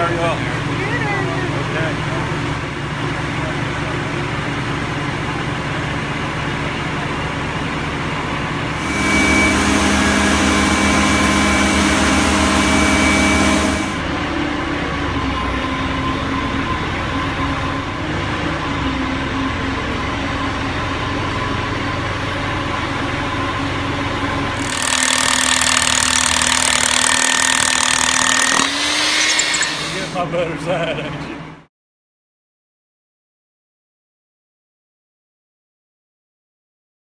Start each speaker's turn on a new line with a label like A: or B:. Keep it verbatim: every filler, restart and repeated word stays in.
A: How are you all? Okay. You're getting my better side, ain't you?